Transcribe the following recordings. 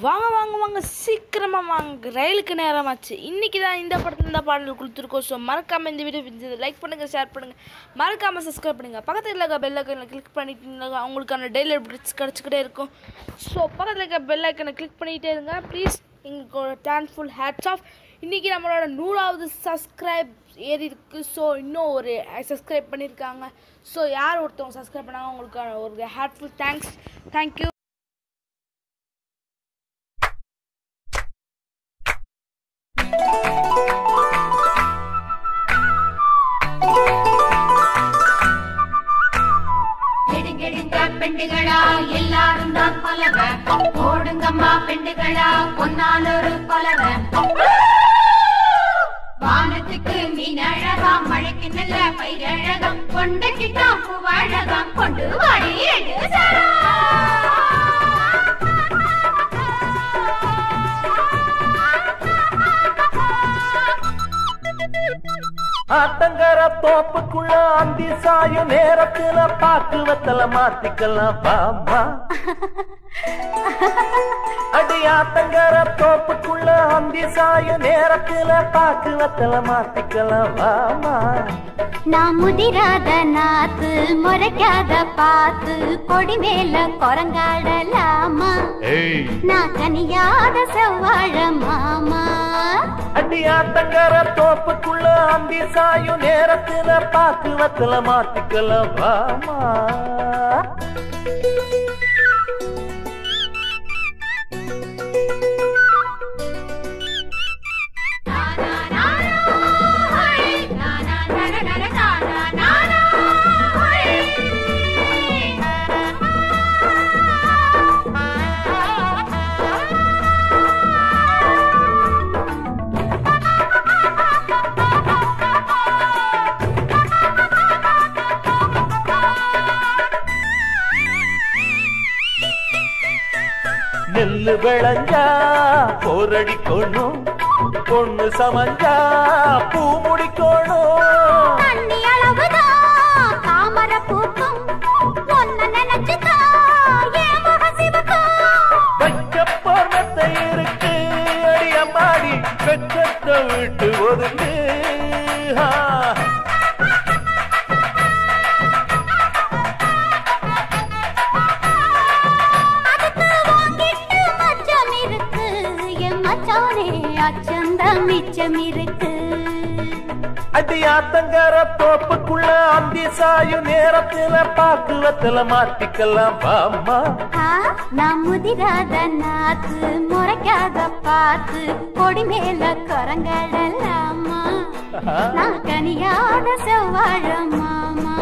வாங்க வாங்க வாங்க சீக்கிரமாக வாங்க, ரயிலுக்கு நேரமாச்சு. இன்றைக்கி தான் இந்த படத்தில் இந்த பாடல் கொடுத்துருக்கோம். ஸோ மறக்காமல் இந்த வீடியோ பிடிச்சது லைக் பண்ணுங்கள், ஷேர் பண்ணுங்கள், மறக்காமல் சப்ஸ்கிரைப் பண்ணுங்கள். பக்கத்தில் இருக்க பெல் ஐக்கனை கிளிக் பண்ணிட்டு அவங்களுக்கான டெய்லி அப்டேட்ஸ் கிடச்சிக்கிட்டே இருக்கும். ஸோ பக்கத்தில் இருக்க பெல் ஐக்கனை கிளிக் பண்ணிகிட்டே இருங்க ப்ளீஸ். எங்களோட தேங்க்ஃபுல் ஹேட்ஸ் ஆஃப். இன்றைக்கி நம்மளோட 100வது சப்ஸ்கிரைப் ஏறி இருக்குது. ஸோ இன்னும் ஒரு சப்ஸ்கிரைப் பண்ணியிருக்காங்க. ஸோ யார் ஒருத்தவங்க சப்ஸ்கிரைப் பண்ணாங்க அவங்களுக்கான ஒரு ஹேட்ஃபுல் தேங்க்ஸ். தேங்க்யூ. பெண்டுகளா எல்லாரும் தான் பலவ ஓடுங்கம்மா பெண்டுகளா பொன்னாலொரு பலவ வானத்துக்கு மீன் அழகாம் மழைக்கு நல்ல பயிரழகாம் கொண்டைக்கிட்டாம் பூவழகாம் கொண்டு வாடி ஆத்தங்கர தோப்புக்குள்ள அந்தி சாயும் நேரத்துல பாக்குவத்தல மாத்திக்கலாம் பாமா. அடி ஆத்தங்கர தோப்புக்குள்ள அந்தி சாயும் நேரத்துல பாக்குவத்தல மாத்திக்கலாம் பாமா. நான் முதிராத நாத்து முறைக்காத பாத்து கொடி மேல குரங்காடலாமா. நான் கனியாத செவ்வாழ மாமா. அடி ஆத்தங்கர தோப்புக்குள்ள அந்தி சாயும் நேரத்துல பாக்குவத்தல மாத்திக்கலாம் பாமா. நெல்லு விளைஞ்சா போரடிக்கணும், பொண்ணு சமஞ்சா பூ முடிக்கணும். தண்ணி அளவுதான் தாமரை பூக்கும் ஒன்ன நினைச்சுதான் என் முகசிவக்கும். வைக்க போர்மத்தை இருக்கு அடி அம்மாடி வெச்சத்தை விட்டு ஒதுங்கு. அடி ஆத்தங்கர தோப்புக்குள்ள அந்தி சாயும் நேரத்துல பாக்குவத்துல மாத்திக்கலாம் பாமா. நான் முதிராத நாத்து முறைக்காத பாத்து கொடி மேல குரங்கடலாமா. நான் கனியாத செவ்வாழ மாமா.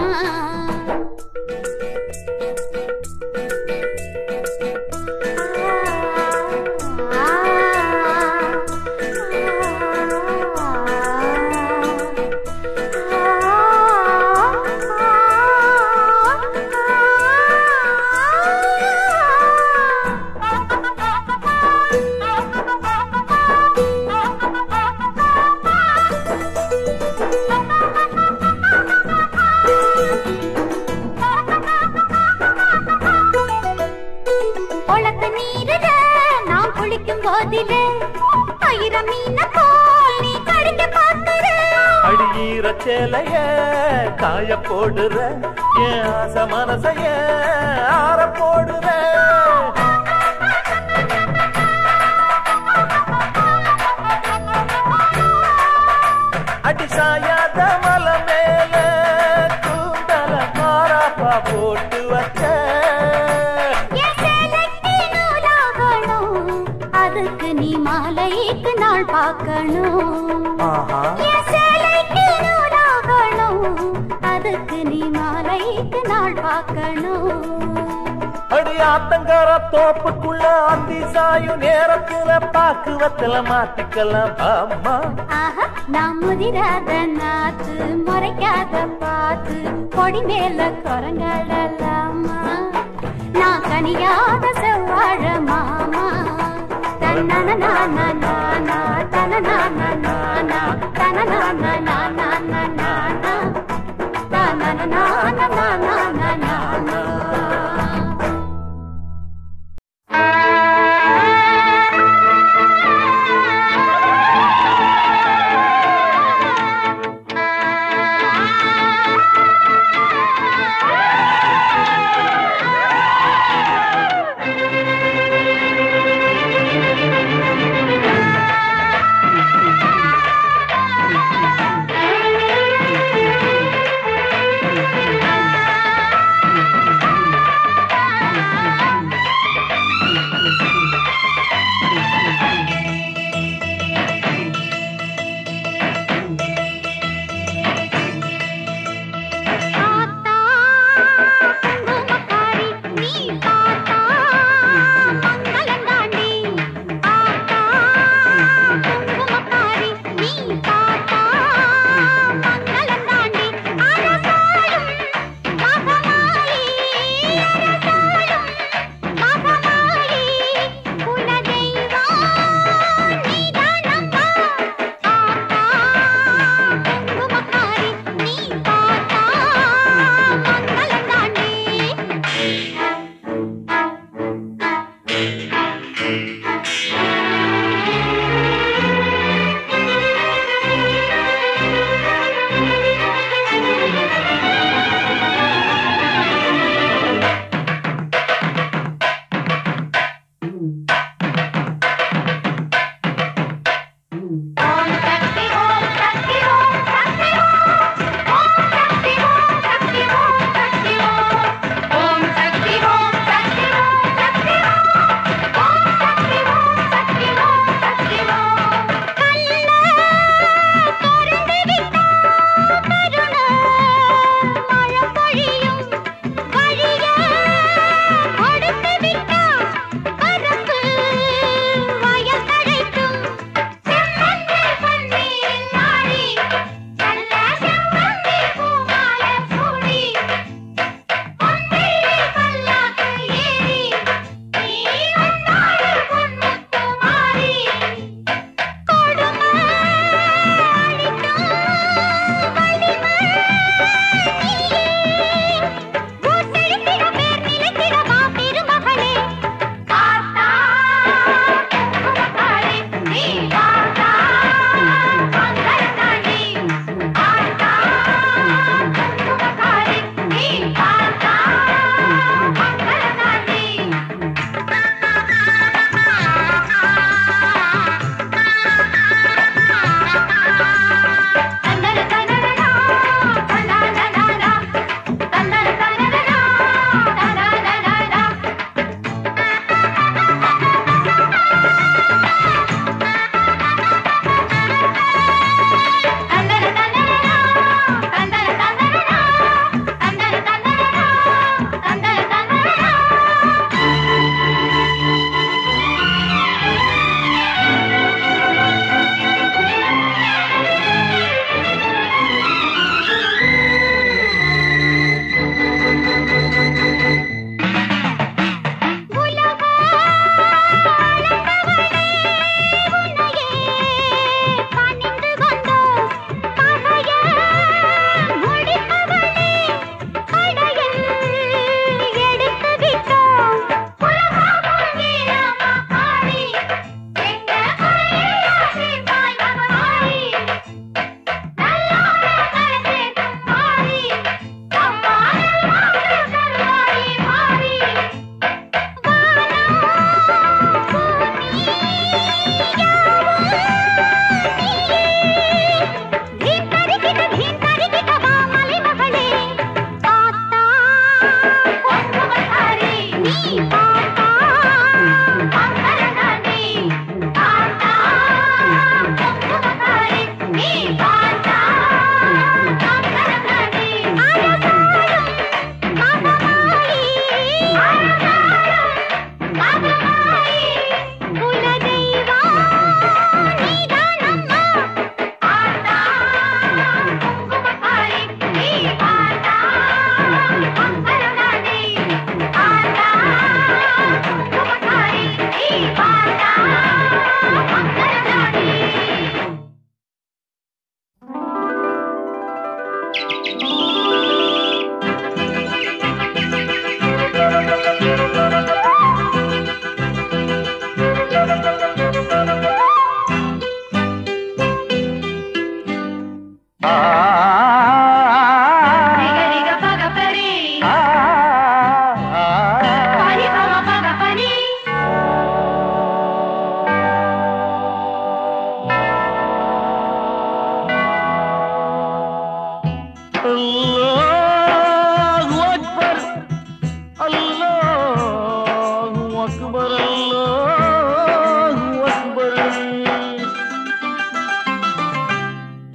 அடியீர சேலைய காய போடுற என் ஆசை மனசைய ஆற போடுற. அடி சாயாத மலை மேல கூந்தல மாறாப்பா போட்டு வச்ச. அதுக்கு நீ மாலைக்கு நாள் பார்க்கணும். அதுக்கு நீ மாலைக்கு நாள் பார்க்கணும். அடி ஆத்தங்கர தோப்புக்குள்ள அந்தி சாயும் நேரத்துல பாக்குவத்துல மாத்திக்கலாம் பாமா. நான் முதிராத நாத்து முறைக்காத பாத்து கொடி மேல குரங்கடலாமா. நான் கனியாத செவ்வாழ மாமா. தனனா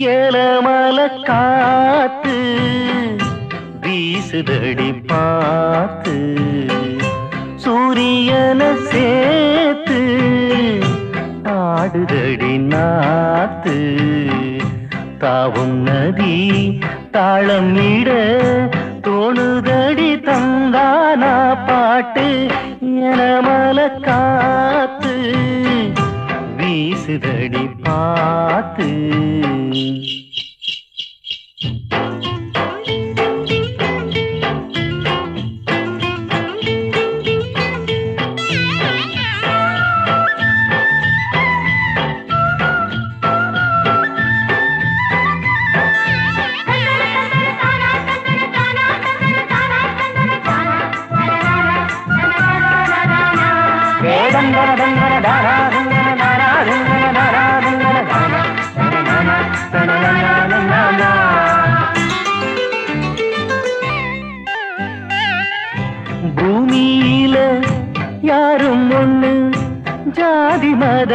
ஏலமல காத்து வீசுதடி பார்த்து சூரியன சேர்த்து ஆடுதடி நாத்து தாவும் நதி தாளம் இட தோணுதடி தந்தானா பாட்டு ஏலமல காத்து வீசுதடி பார்த்து பூமியில யாரும் ஒண்ணு ஜாதி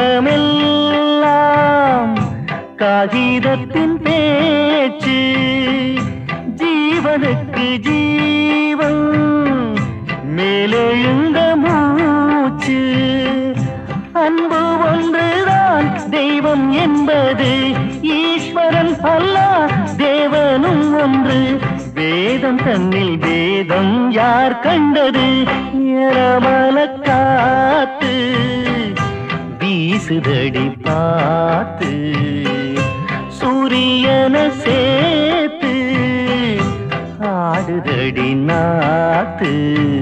மதமெல்லாம் காகிதத்தின் பேச்சு ஜீவனுக்கு ஜீவன் மேலெழுந்த மூச்சு அன்பு ஒன்றுதான் தெய்வம் என்பது ஈஸ்வரன் அல்லா தேவனும் ஒன்று வேதம் தன்னில் வேதம் யார் கண்டது ஏலமல காத்து வீசுதடி பார்த்து சூரியன சேர்த்து ஆடுதடி நாத்து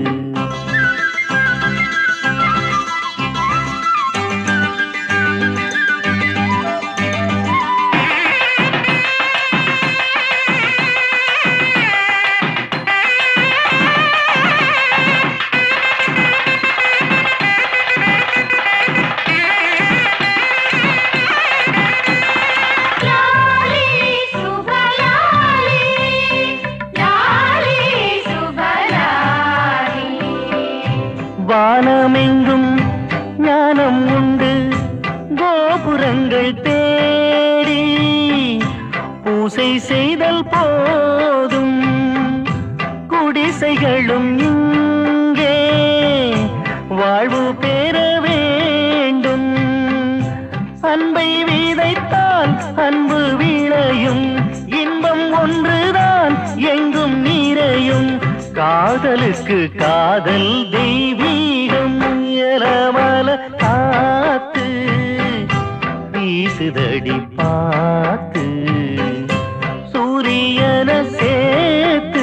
வானமெங்கும் ஞானம் உண்டு கோபுரங்கள் தேடி பூசை செய்தல் போதும் குடிசைகளும் இங்கே வாழ்வு பெற வேண்டும் அன்பை விதைத்தால் அன்பு விளையும் இன்பம் ஒன்றுதான் எங்கும் நிறையும் காதலுக்கு காதல் தெய்வீகம் ஏலமல காத்து வீசுதடி பார்த்து சூரியன சேர்த்து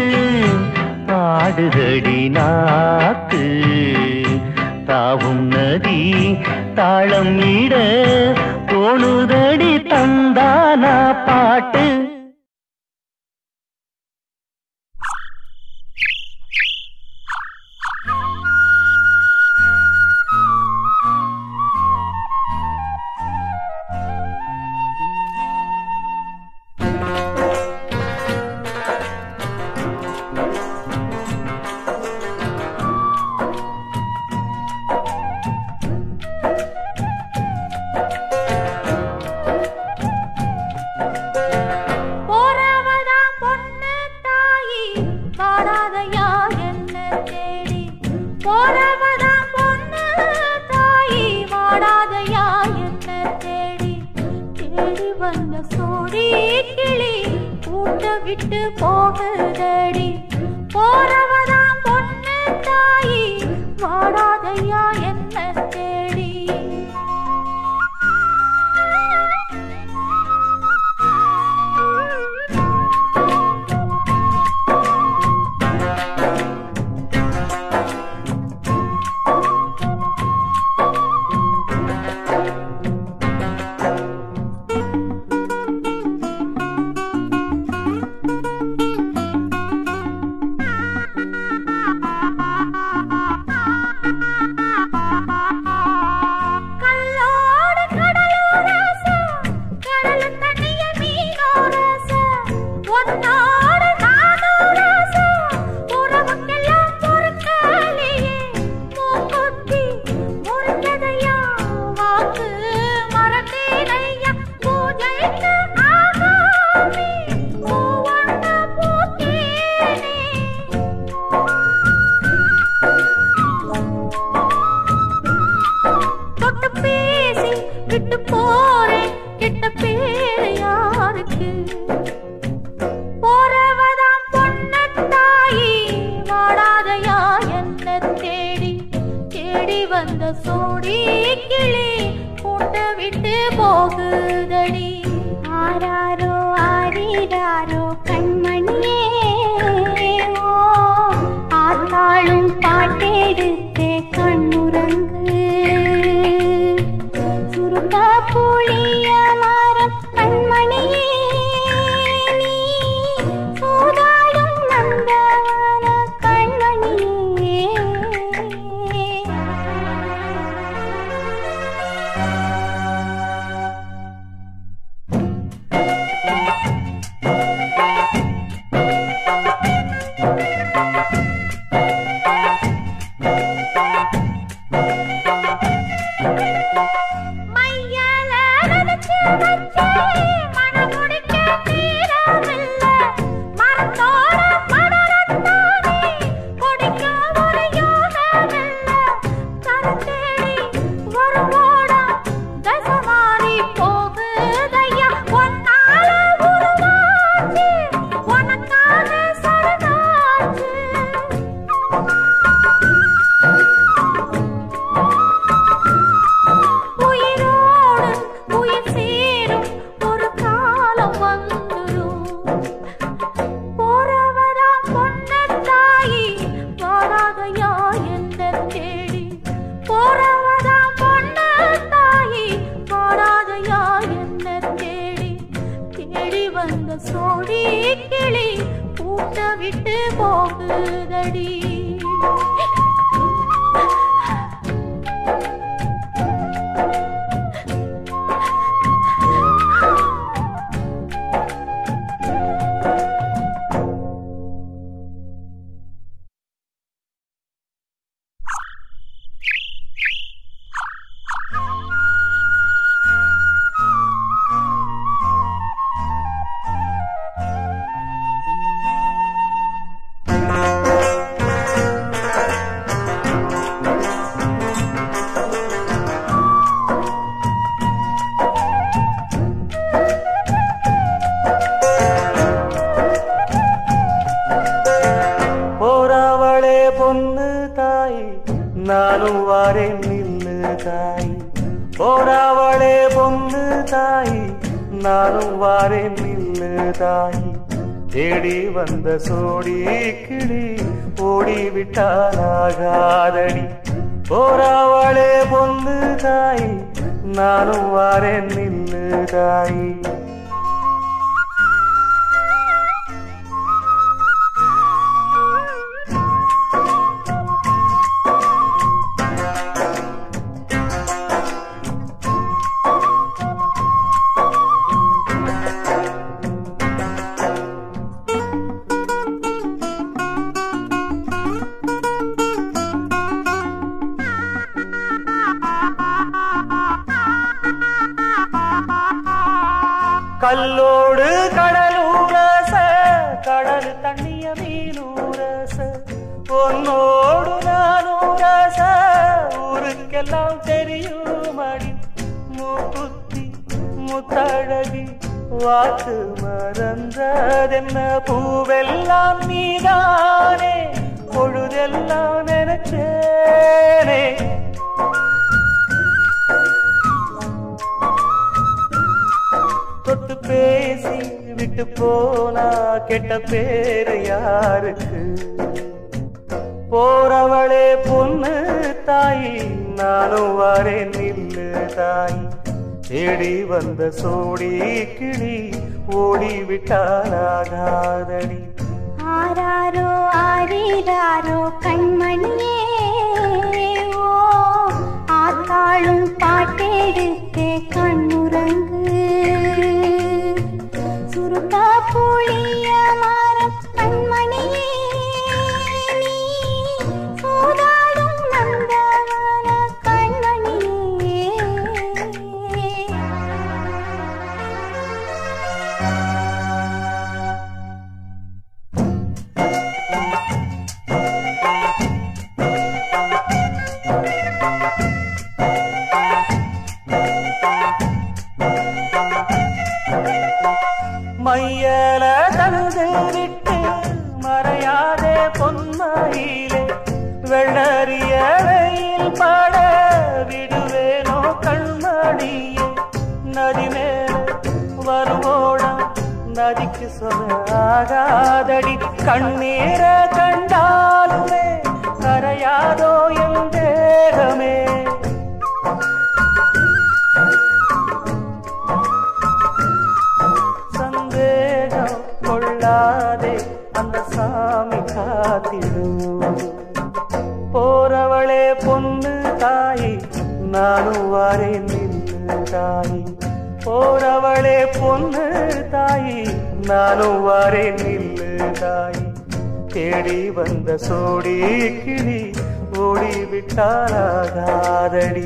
ஆடுதடி நாத்து தாவும் நதி தாளம் இட தோணுதடி தந்தானா பாட்டு விட்டு போகுதடி போறவதான் பொண்ணு தாயி வாடாதையா என்ன தேடி போகுதடி ஆராரோ ஆரிராரோ கண்மணியே ஓ ஆத்தாளும் பாட்டெடுத்தே கண்ணுறங்கு சுருக்க புளிய மரம் கண்மணியே நீ சூதாடும் நந்தவன கண்மணியே சோடி கிளி கூட்ட விட்டு போகுதடி நானும் வாரேன் நில்லு தாய் போராவளே பொண்ணு தாய் நானும் வாரேன் நில்லு தாய் தேடி வந்த சோடி கிளி ஓடிவிட்டாலாகாதடி போராவளே பொண்ணு தாய் நானும் வாரேன் நில்லு தாய் கல்லோடு கடலூரச கடல் தண்ணிய மீனூரச பொன்னோடு நானூரச ஊருக்கெல்லாம் தெரியுமடி மூக்குத்தி முத்தழகி வாக்கு மறந்ததென்ன பூவெல்லாம் நீதானே பொழுதெல்லாம் நினைச்சேனே தொட்டு பேசி விட்டு போனா கெட்ட பேரு யாருக்கு போறவளே பொண்ணு தாய் நானும் வரேன் நில்லு தாய் தேடி வந்த சோடி கிளி ஓடிவிட்டாலாகாதடி ஆராரோ ஆரிராரோ கண்மணியே ஓ ஆத்தாளும் பாட்டெடுத்தே கண்ணுறங்கு சுருக்க புளிய மரம் கண்மணியே நீ சூதாடும் நந்தவன கண்மணியே மையல தழுது விட்டு மறையாதே பொன்மையிலே வெள்ளறிய வெயில் பட விடுவேனோ கண்மணியே நதி மேல வருவோடம் நதிக்கு சொல்லாகாதடி கண்ணீர கண்டாலுமே கரையாதோ என் தேகமே சந்தேகம் கொள்ளாதே அந்த சாமி காத்திடும் போறவளே பொண்ணு தாயி நானும் வாரேன் நின்று தாயி போறவளே பொண்ணு தாயி நானும் வாரேன் நில்லு தாயி தேடி வந்த சோடி கிளி ஓடிவிட்டாலாகாதடி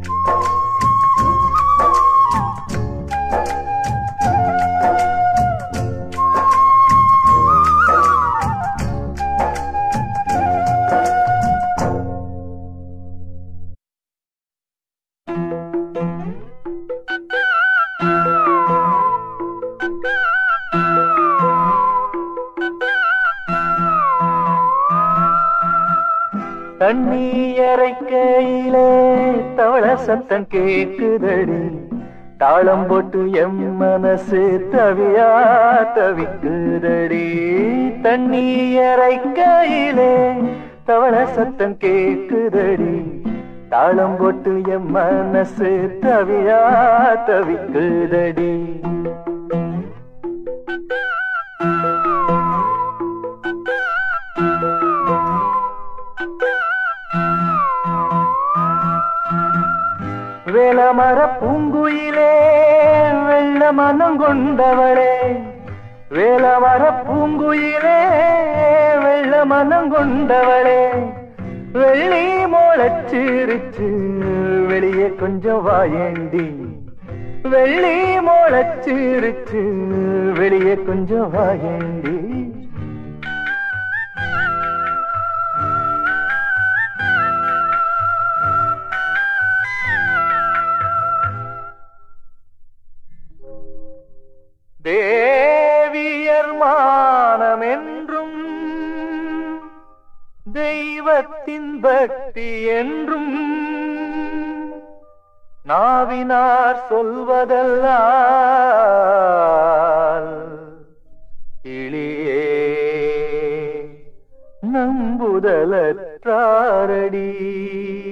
தண்ணீரை கையிலே தவள சத்தம் கேக்குதடி தாளம் போட்டு எம் மனசு தவியா தவிக்குதடி தண்ணீரை கையிலே தவள சத்தம் கேக்குதடி தாளம் போட்டு எம் மனசு தவியா தவிக்குதடி வேலமர பூங்குயிலே வெள்ள மனம் கொண்டவளே வேலமர பூங்குயிலே வெள்ள மனம் கொண்டவளே வெள்ளி மோளச்சிருச்சு வெளியே கொஞ்சம் வாயேண்டி வெள்ளி மோளச்சிருச்சு வெளியே கொஞ்சம் வாயேண்டி தேவியர் மானம் என்றும் தெய்வத்தின் பக்தி என்றும் நாவினார் சொல்வதல்லால் கிளியே நம்புதலற்றாரடி